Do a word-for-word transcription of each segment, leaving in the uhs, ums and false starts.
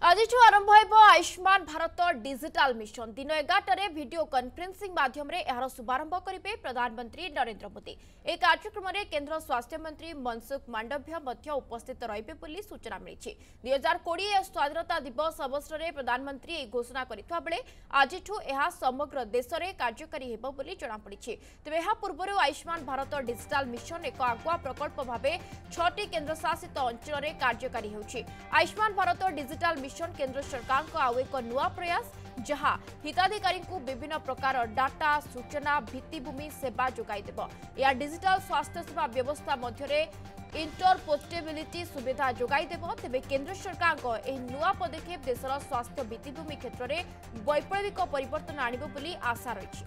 आज आरंभ हो आयुष्मान भारत डिजिटल मिशन दिन एगारटे वीडियो कॉन्फ्रेंसिंग माध्यम यार शुभारंभ करेंगे प्रधानमंत्री नरेंद्र मोदी। एक कार्यक्रम में केंद्र स्वास्थ्य मंत्री मनसुख मांडव्य उपस्थित रही सूचना मिली। दुई हजार कोड़े स्वाधीनता दिवस अवसर में प्रधानमंत्री घोषणा करथिबा बेले आज समग्र देश में कार्यकारी होबोली जଣାपड़ी। तेज यह पूर्व आयुष्मान भारत डिजिटल मिशन एक आगुआ प्रकल्प भाव छटी केंद्र शासित अंचल में कार्यकारी होछि। आयुष्मान भारत डिजिटल मिशन केंद्र सरकार को आउ एक नुआ प्रयास जहां हिताधिकारी को विभिन्न प्रकार डाटा सूचना भित्तिभूमि सेवा जोगाई देबो। या डिजिटल स्वास्थ्य सेवा व्यवस्था मध्य इंटरपोर्टेबिलिटी सुविधा जोगाई देबो। तेबे केंद्र सरकार को एही नुआ पदक्षेप देशर स्वास्थ्य भित्तिभूमि क्षेत्र में वैप्लविक परिवर्तन आनिबो बोली आशा रही।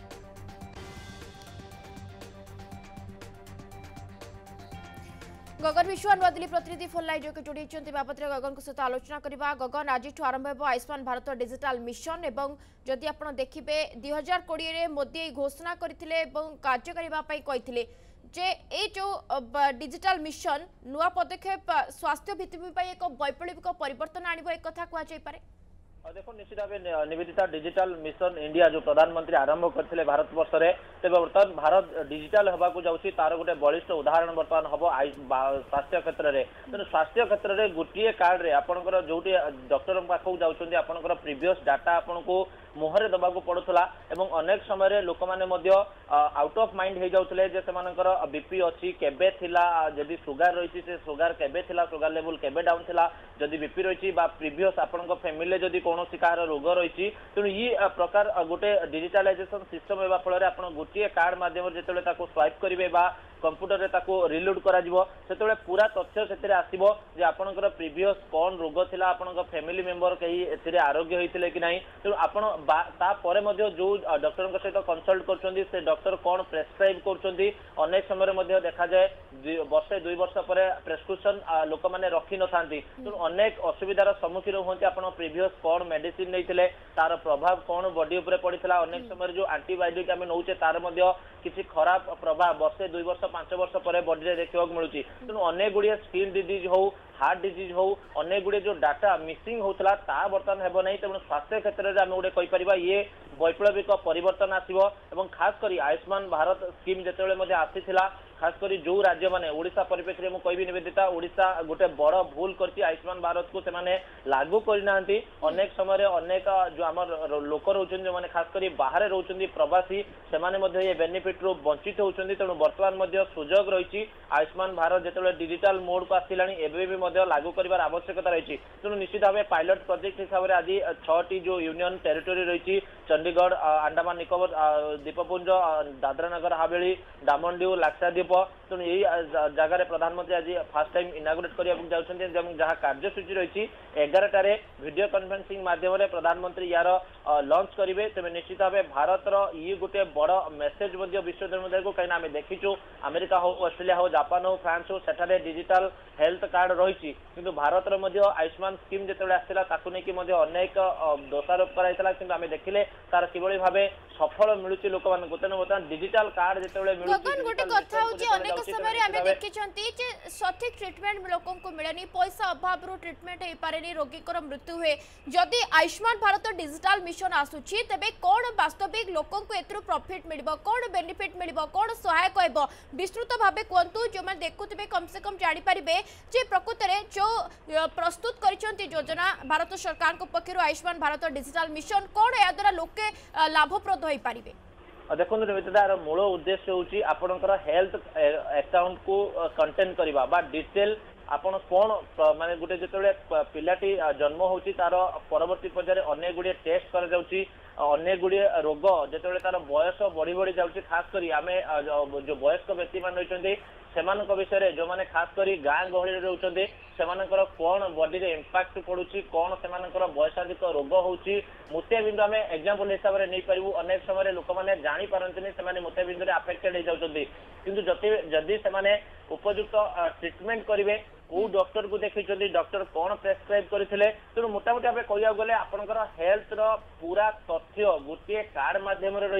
गगन विश्वा नुआदिल्ली प्रतिनिधि फोन लाइन जो जोड़ी बाबद गगन सहित आलोचना करवा। गगन आज आरंभ हो आयुष्मान भारत डिजिटल मिशन एवं जदि आप देखिए दुई हजार कोड़े मोदी घोषणा करते कार्यकारी कहते जे ए जो डिजिटल मिशन नुआ पदक्षेप स्वास्थ्य भित्तिभूमि एक वैप्लविक परिवर्तन आनिबो एक कथा कह जाय पारे। देखो निश्चित भाव निवेदिता डिजिटल मिशन इंडिया जो प्रधानमंत्री आरंभ करते भारत वर्ष में तेज बर्तमान भारत डिजिटल होगा जाऊँगी तार गोटे बलिष्ठ उदाहरण बर्तमान हम स्वास्थ्य क्षेत्र में। तेणु स्वास्थ्य क्षेत्र में गोटे कार्ड रे आपंकर जो डॉक्टर पाखक जाऊँच आपंकर प्रीवियस डाटा आपन को मुहरे दबा पड़ूला एवं अनेक समय लोक मैंने आउट ऑफ माइंड हो जाते जे सेमानकर बीपी अच्छी केबे थिला जदि सुगार रही से सुगार केबे थिला सुगार लेवल केबे डाउन थिला जदि बीपी रही प्रीवियस आपन फैमिली जदि कौन कार रोग रही। तेणु ये प्रकार गोटे डिजिटालाइजेशन सिस्टम होगा फल आप गोटे कार्ड मध्यम जो स्वाइप करेंगे कंप्यूटर रे ताको रिलोड करा जिवो सेतबे पूरा तथ्य सेतरे आसीबो जे आपनकर प्रीवियस कोन रोग थिला आपनकर फैमिली मेंबर कहीं एथिरे आरोग्य होइतिले कि नाही। तेणु आपण ता परे मध्ये जो डॉक्टर के सहित कंसल्ट करछन्ती से डॉक्टर कोन प्रेस्क्राइब करछन्ती अनेक समय मध्ये देखा जाए वर्षे दुई वर्ष पर प्रेस्क्रिप्शन लोक माने रखी न थांती। तेणु अनेक असुविधार सम्मुखीन होंती आपण प्रीवियस कोन मेडिसिन नैथिले तार प्रभाव कोन बॉडी ऊपर पड़ितला अनेक समय जो एंटीबायोटिक आमे नौचे तार मध्ये किसी खराब प्रभाव वर्षे दुई वर्ष पांच वर्ष पर बॉडी रे देखा मिलूँ। तेणु अनेक गुड़िया स्किन डिजीज हो हार्ट डिजीज हो अनेक गुड़े जो डाटा मिसिंग होता ता बर्तमान हेब नहीं। तेणु स्वास्थ्य क्षेत्र में आम गोटे कहीपर ये वैप्लविक परिवर्तन आसो एवं खास कर आयुष्मान भारत स्कीम जिते आसीला खास कर जो राज्य मैंने ओडिशा परिप्रेक्षी में कह निवेदिता ओडिशा गोटे बड़ भूल कर आयुष्मान भारत को सेमाने लागू करना अनेक समय अनेक जो आम लोक रोचन जो मैंने खास कर बाहर रोचन प्रवासी से ये बेनिफिट रू वंचित होती। तेणु बर्तमान सुजोग रही आयुष्मान भारत जो डिजिटल मोड को आसला एवं लागू कर आवश्यकता रही। तेणु निश्चित भाव पायलट प्रोजेक्ट हिसाब से आज छटी जो यूनियन टेरिटोरी रही चंडीगढ़ अंडमान निकोबर द्वीपपुंज दादरा नगर हवेली डामन ड्यू लाक्षाद्वीप तेणु यही जगह प्रधानमंत्री आज फास्ट टाइम इनागुरेट करने जहाँ कार्यसूची रही एगारटार वीडियो कॉन्फ्रेंसिंग माध्यम प्रधानमंत्री यार लॉन्च करेंगे। तेज निश्चित भाव भारत ये गोटे बड़ मेसेज विश्व समुदाय को कहीं आम देखीचु अमेरिका हो ऑस्ट्रेलिया हो जापान हो फ्रांस हो सेठारे डिजिटल हेल्थ कार्ड रही किंतु भारत आयुष्मान स्कीम जो आसाला नहीं अनेक दोषारोप कराइला किंतु आम देखिले तार किभली भाव सफल मिलूची लोक मान बर्तमान डिजिटल कार्ड जो गोटे कथा होची अनेक समय आमे देखिछंती जे सठिक ट्रीटमेंट लोकन को मिलनी पैसा अभाव रो ट्रीटमेंट हे पारेनी रोगी को मृत्यु हुए जदि आयुष्मान भारत डिजिटल मिशन आसुची तबे कोन वास्तविक लोकन को एथरो प्रॉफिट मिलबो कोन बेनिफिट मिलबो कोन सहायक होबो विस्तृत भाबे कोंतु जो माने देखुतबे कम से कम जानि परिबे जे प्रकृत रे जो प्रस्तुत करिसंती योजना भारत सरकार को पक्षरु आयुष्मान भारत डिजिटल मिशन कोन या द्वारा लोके लाभप्रद होई पारिबे। देखो निवेदितार मूल उद्देश्य होची आपनकर हेल्थ अकाउंट को कंटेन करबा बा डिटेल आपण कौन माने गोटे जिते पिलाटी जन्म होची तार परवर्ती पर्यायर अनेक गुड़िए टेस्ट कर जाउची अनेक गुड़िए रोग जिते तार बयस बढ़ी बढ़ी जाउची खास करी आमे जो वयस्क व्यक्ति मान रही सेमानक विषय जो माने खास करी गाँ गहली रोचते सेमानकर कौन बॉडी रे इंपैक्ट पड़ुची कौन सेमानकर बयसाधिक रोग होची मोतियाबिंदु आम एग्जांपल हिसाब से नहीं पारू अनेक समय लोक मैंने जानी पारंतनी से मोतियाबिंदु आफेक्टेड हो जाती किंतु जदि से उपयुक्त ट्रीटमेंट करेंगे कौ डॉक्टर को देखी डॉक्टर कौन प्रेस्क्राइब करते तेणु मोटामोटी भाव कह गले आपंकर हेल्थ रो पूरा तथ्य गोटे कार्ड मध्यम रही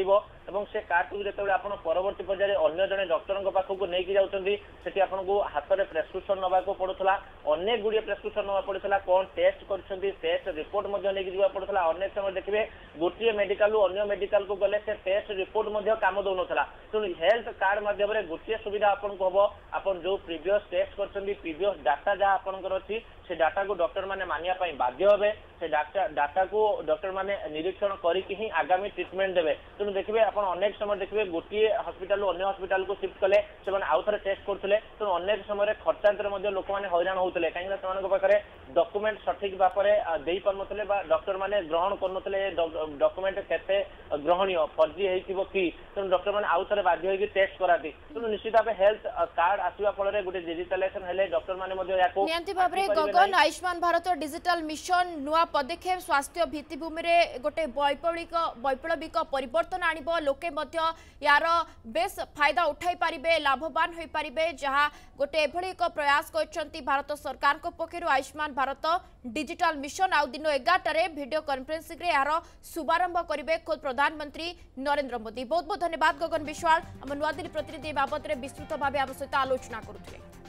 ଏବଂ ସେ କାର୍ଡକୁ ଯେତେବେଳେ ଆପଣ ପରବର୍ତ୍ତୀ ପର୍ଯ୍ୟାୟରେ ଅନ୍ୟ ଜଣେ ଡକ୍ଟରଙ୍କ ପାଖକୁ ନେଇକି ଯାଉଛନ୍ତି ସେଠି ଆପଣଙ୍କୁ ହାତରେ ପ୍ରେସ୍କ୍ରିପସନ ନେବାକୁ ପଡୁଥିଲା, ଅନେକ ଗୁଡିଏ ପ୍ରେସ୍କ୍ରିପସନ ନେବାକୁ ପଡୁଥିଲା, କଣ ଟେଷ୍ଟ କରିଛନ୍ତି ଟେଷ୍ଟ ରିପୋର୍ଟ ମଧ୍ୟ ନେଇକି ଯିବାକୁ ପଡୁଥିଲା। ଅନେକ ସମୟ ଦେଖିବେ ଗୋଟିଏ ମେଡିକାଲରୁ ଅନ୍ୟ ମେଡିକାଲକୁ ଗଲେ ସେ ଟେଷ୍ଟ ରିପୋର୍ଟ ମଧ୍ୟ କାମ ଦଉନଥିଲା। ତେଣୁ ହେଲ୍ଥ କାର୍ଡ ମାଧ୍ୟମରେ ଗୋଟିଏ ସୁବିଧା ଆପଣଙ୍କୁ ହବ, ଆପଣ ଯୋଉ ପ୍ରିଭିୟସ ଟେଷ୍ଟ କରିଛନ୍ତି ପ୍ରିଭିୟସ डाटा जहाँ आपनकर अछि से डाटा को डॉक्टर माने मानिया पई बाध्य होबे, से डाटा डाटा को डॉक्टर माने निरीक्षण करिकि ही आगामी ट्रीटमेंट देबे। तेणु देखिबे आपण अनेक समय देखिबे गोटिए हॉस्पिटल अन्य हॉस्पिटल को शिफ्ट कले से माने आउ थरे टेस्ट करथले। तेणु अनेक समय खर्चांतर मध्ये लोक माने हैरान होउतले, काहे ना सेमानक पाखरे डॉक्यूमेंट सठिक बापरे देई परनथले बा डॉक्टर माने ग्रहण करनथले डॉक्यूमेंट केते ग्रहणीय फर्जी हेतिबो कि। तेणु डॉक्टर माने आउ थरे बाध्य होई टेस्ट कराती। तेणु निश्चित भाबे हेल्थ कार्ड आसीबा फलरे गोटे डिजिटलाइजेशन हेले डॉक्टर माने मध्ये याको नियंति भाबरे गगन आयुष्मान भारत डिजिटल मिशन नुआ पदक्षेप स्वास्थ्य भित्तिभूमि रे गोटे वैप्लविक वैप्लविक परिवर्तन आनिबो, लोके मध्य यार बेस फायदा उठाई पारिबे, लाभवान होई पारिबे, जहा गोटे एभली एक प्रयास करछंती भारत सरकार को पक्षरु आयुष्मान भारत डिजिटल मिशन। आउ दिन एगारटा रे वीडियो कॉन्फ्रेंसिंग रे यार शुभारंभ करिबे खुद प्रधानमंत्री नरेंद्र मोदी। बहुत बहुत धन्यवाद गगन विश्वाल, हम नुआ दिल्ली प्रतिनिधि बाबत रे विस्तृत भाबे आम सहित आलोचना करुथिले।